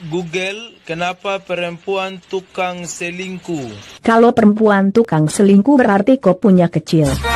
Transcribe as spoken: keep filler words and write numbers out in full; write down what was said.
Google, kenapa perempuan tukang selingkuh? Kalau perempuan tukang selingkuh berarti kau punya kecil.